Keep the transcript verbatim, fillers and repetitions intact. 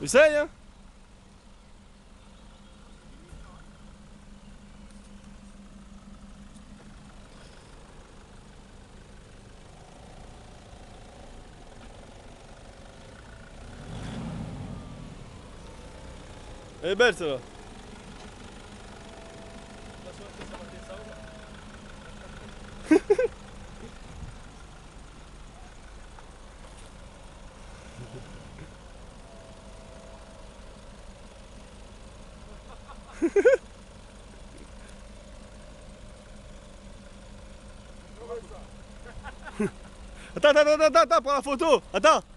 Essaye, hein. Elle est belle celle-là. Attends, attends, attends, attends, prends la photo. Attends.